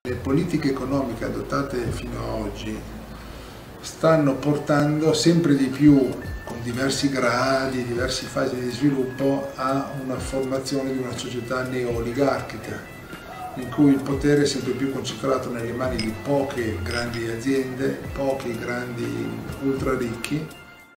Le politiche economiche adottate fino ad oggi stanno portando sempre di più, con diversi gradi, diverse fasi di sviluppo, a una formazione di una società neo-oligarchica, in cui il potere è sempre più concentrato nelle mani di poche grandi aziende, pochi grandi ultra ricchi,